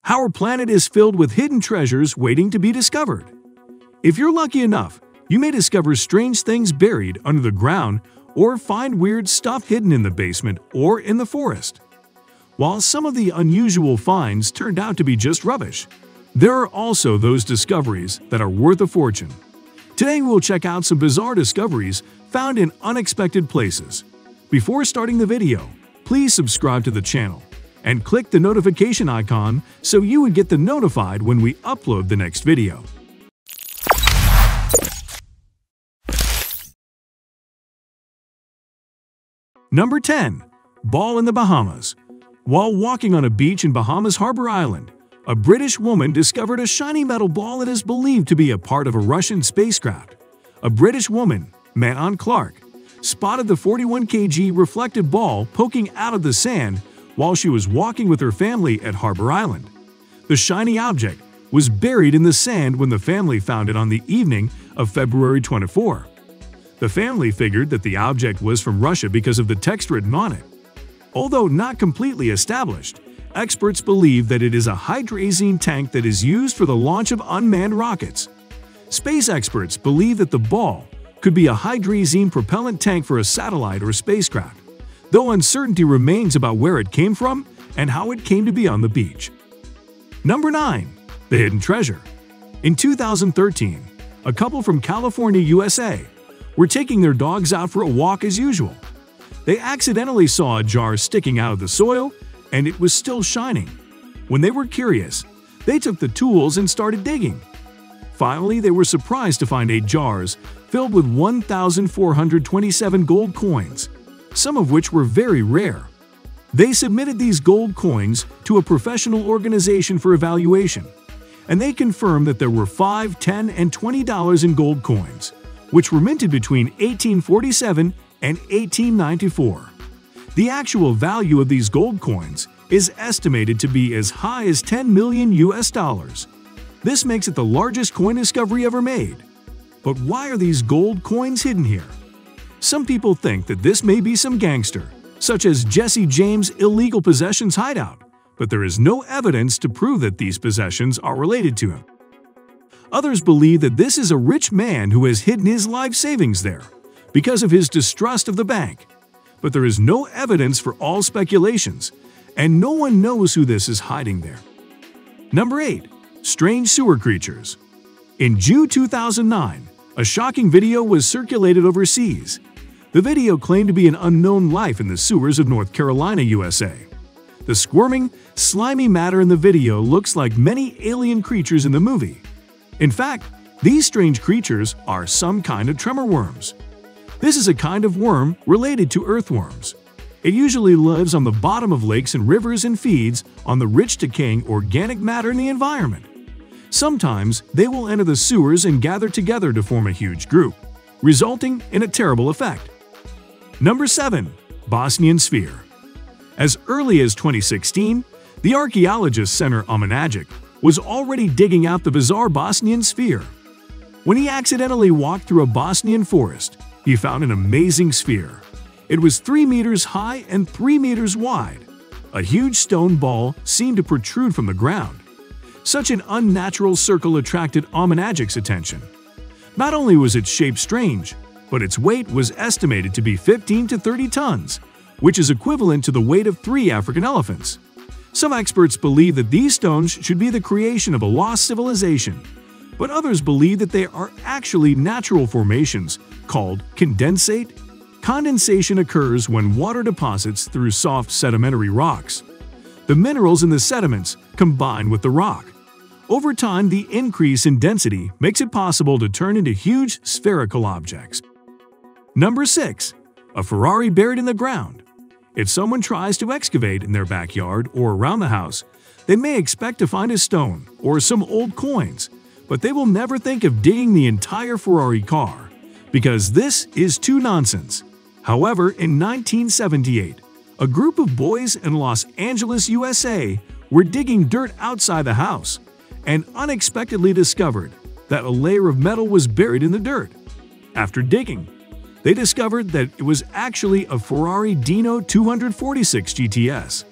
Our planet is filled with hidden treasures waiting to be discovered. If you're lucky enough, you may discover strange things buried under the ground or find weird stuff hidden in the basement or in the forest. While some of the unusual finds turned out to be just rubbish, there are also those discoveries that are worth a fortune. Today we'll check out some bizarre discoveries found in unexpected places. Before starting the video, please subscribe to the channel and click the notification icon so you would get notified when we upload the next video. Number 10. Ball in the Bahamas. While walking on a beach in Bahamas Harbor Island, a British woman discovered a shiny metal ball that is believed to be a part of a Russian spacecraft. A British woman, Manon Clark, spotted the 41 kg reflective ball poking out of the sand while she was walking with her family at Harbor Island. The shiny object was buried in the sand when the family found it on the evening of February 24. The family figured that the object was from Russia because of the text written on it. Although not completely established, experts believe that it is a hydrazine tank that is used for the launch of unmanned rockets. Space experts believe that the ball could be a hydrazine propellant tank for a satellite or spacecraft, though uncertainty remains about where it came from and how it came to be on the beach. Number 9. The Hidden Treasure. In 2013, a couple from California, USA, were taking their dogs out for a walk as usual. They accidentally saw a jar sticking out of the soil, and it was still shining. When they were curious, they took the tools and started digging. Finally, they were surprised to find 8 jars filled with 1,427 gold coins, some of which were very rare. They submitted these gold coins to a professional organization for evaluation, and they confirmed that there were $5, $10, and $20 in gold coins, which were minted between 1847 and 1894. The actual value of these gold coins is estimated to be as high as $10 million. This makes it the largest coin discovery ever made. But why are these gold coins hidden here? Some people think that this may be some gangster, such as Jesse James' illegal possessions hideout, but there is no evidence to prove that these possessions are related to him. Others believe that this is a rich man who has hidden his life savings there because of his distrust of the bank. But there is no evidence for all speculations, and no one knows who this is hiding there. Number 8. Strange sewer creatures. In June 2009, a shocking video was circulated overseas. The video claimed to be an unknown life in the sewers of North Carolina, USA. The squirming, slimy matter in the video looks like many alien creatures in the movie. In fact, these strange creatures are some kind of tremor worms. This is a kind of worm related to earthworms. It usually lives on the bottom of lakes and rivers and feeds on the rich decaying organic matter in the environment. Sometimes they will enter the sewers and gather together to form a huge group, resulting in a terrible effect. Number 7. Bosnian Sphere. As early as 2016, the archaeologist Senor Omanagic was already digging out the bizarre Bosnian sphere. When he accidentally walked through a Bosnian forest, he found an amazing sphere. It was 3 meters high and 3 meters wide. A huge stone ball seemed to protrude from the ground. Such an unnatural circle attracted Omanagic's attention. Not only was its shape strange, but its weight was estimated to be 15 to 30 tons, which is equivalent to the weight of 3 African elephants. Some experts believe that these stones should be the creation of a lost civilization, but others believe that they are actually natural formations called condensate. Condensation occurs when water deposits through soft sedimentary rocks. The minerals in the sediments combine with the rock. Over time, the increase in density makes it possible to turn into huge spherical objects. Number 6. A Ferrari buried in the ground. If someone tries to excavate in their backyard or around the house, they may expect to find a stone or some old coins, but they will never think of digging the entire Ferrari car, because this is too nonsense. However, in 1978, a group of boys in Los Angeles, USA, were digging dirt outside the house and unexpectedly discovered that a layer of metal was buried in the dirt. After digging, they discovered that it was actually a Ferrari Dino 246 GTS.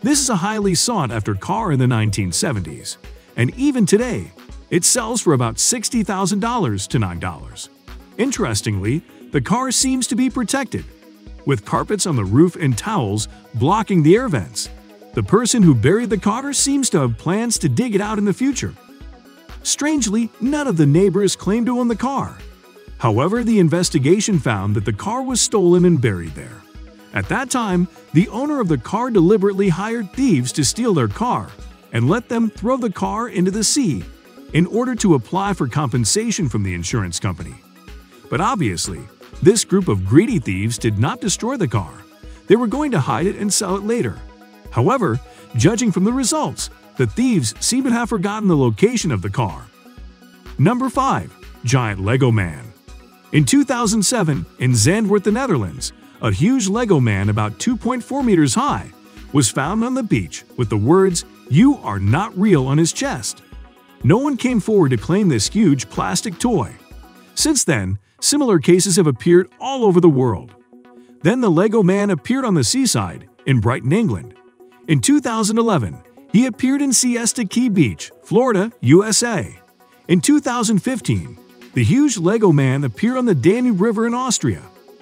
This is a highly sought-after car in the 1970s, and even today, it sells for about $60,000 to $9. Interestingly, the car seems to be protected, with carpets on the roof and towels blocking the air vents. The person who buried the car seems to have plans to dig it out in the future. Strangely, none of the neighbors claimed to own the car. However, the investigation found that the car was stolen and buried there. At that time, the owner of the car deliberately hired thieves to steal their car and let them throw the car into the sea in order to apply for compensation from the insurance company. But obviously, this group of greedy thieves did not destroy the car. They were going to hide it and sell it later. However, judging from the results, the thieves seem to have forgotten the location of the car. Number 5. Giant Lego Man. In 2007, in Zandvoort, the Netherlands, a huge Lego man about 2.4 meters high was found on the beach with the words, "You are not real" on his chest. No one came forward to claim this huge plastic toy. Since then, similar cases have appeared all over the world. Then the Lego man appeared on the seaside in Brighton, England. In 2011, he appeared in Siesta Key Beach, Florida, USA. In 2015, the huge Lego man appeared on the Danube River in Austria.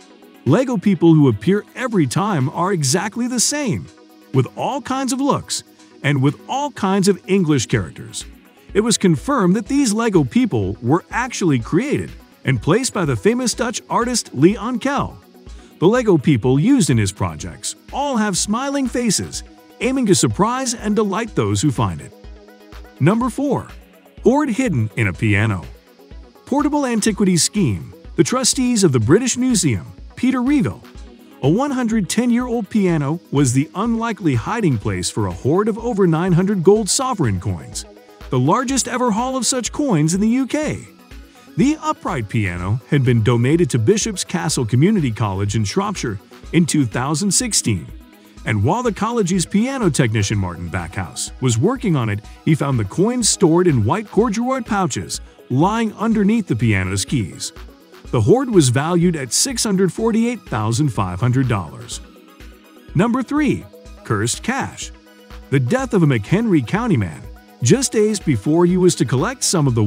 Lego people who appear every time are exactly the same, with all kinds of looks and with all kinds of English characters. It was confirmed that these Lego people were actually created and placed by the famous Dutch artist Lee Ankel. The Lego people used in his projects all have smiling faces, aiming to surprise and delight those who find it. Number 4. Hoard hidden in a piano. Portable Antiquities Scheme. The trustees of the British Museum, Peter Reville. A 110-year-old piano was the unlikely hiding place for a hoard of over 900 gold sovereign coins, the largest ever haul of such coins in the UK. The upright piano had been donated to Bishop's Castle Community College in Shropshire in 2016, and while the college's piano technician Martin Backhouse was working on it, he found the coins stored in white corduroy pouches lying underneath the piano's keys. The hoard was valued at $648,500. Number 3. Cursed Cash. The death of a McHenry County man, just days before he was to collect some of the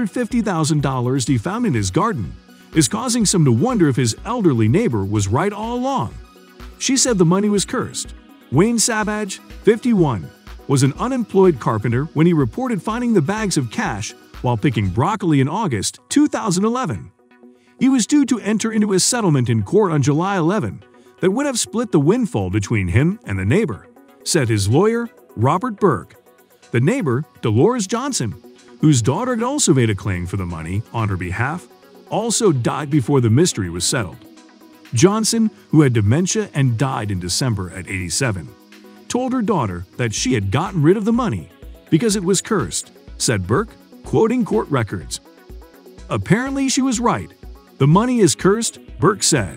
$150,000 he found in his garden, is causing some to wonder if his elderly neighbor was right all along. She said the money was cursed. Wayne Sabaj, 51, was an unemployed carpenter when he reported finding the bags of cash while picking broccoli in August 2011. He was due to enter into a settlement in court on July 11 that would have split the windfall between him and the neighbor, said his lawyer, Robert Burke. The neighbor, Dolores Johnson, whose daughter had also made a claim for the money on her behalf, also died before the mystery was settled. Johnson, who had dementia and died in December at 87, told her daughter that she had gotten rid of the money because it was cursed, said Burke, quoting court records. Apparently she was right. The money is cursed, Burke said.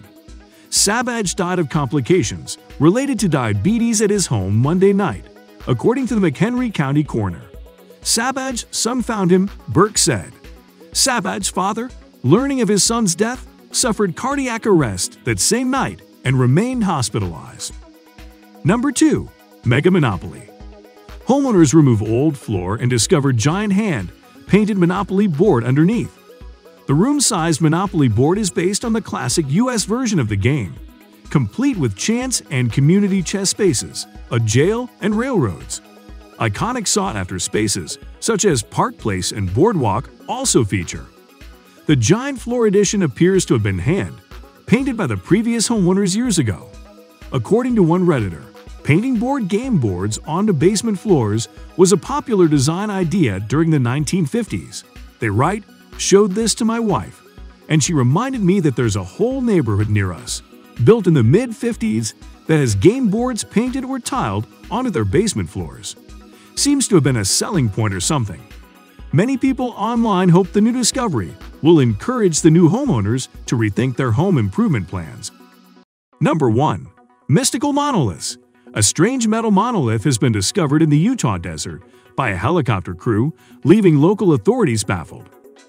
Sabaj died of complications related to diabetes at his home Monday night, according to the McHenry County coroner. Sabaj's son found him, Burke said. Sabaj's father, learning of his son's death, suffered cardiac arrest that same night and remained hospitalized. Number 2. Mega Monopoly. Homeowners remove old floor and discover giant hand-painted Monopoly board underneath. The room-sized Monopoly board is based on the classic US version of the game, complete with chance and community chess spaces, a jail, and railroads. Iconic sought-after spaces, such as Park Place and Boardwalk, also feature. The giant floor edition appears to have been hand-painted by the previous homeowners years ago. According to one Redditor, painting board game boards onto basement floors was a popular design idea during the 1950s. They write, "Showed this to my wife, and she reminded me that there's a whole neighborhood near us, built in the mid-50s, that has game boards painted or tiled onto their basement floors. Seems to have been a selling point or something." Many people online hope the new discovery will encourage the new homeowners to rethink their home improvement plans. Number 1. Mystical Monoliths. A strange metal monolith has been discovered in the Utah desert by a helicopter crew, leaving local authorities baffled.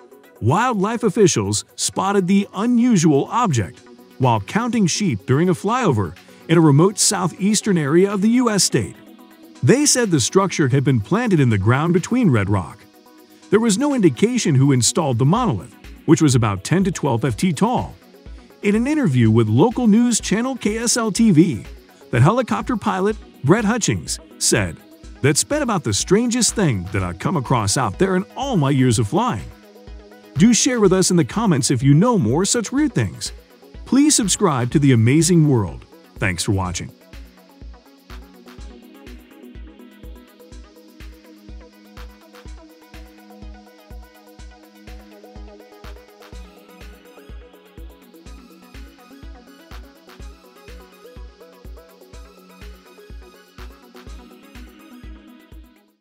Wildlife officials spotted the unusual object while counting sheep during a flyover in a remote southeastern area of the U.S. state. They said the structure had been planted in the ground between Red Rock. There was no indication who installed the monolith, which was about 10 to 12 ft tall. In an interview with local news channel KSL-TV, the helicopter pilot, Brett Hutchings, said, "That's been about the strangest thing that I've come across out there in all my years of flying." Do share with us in the comments if you know more such weird things. Please subscribe to The Amazing World. Thanks for watching.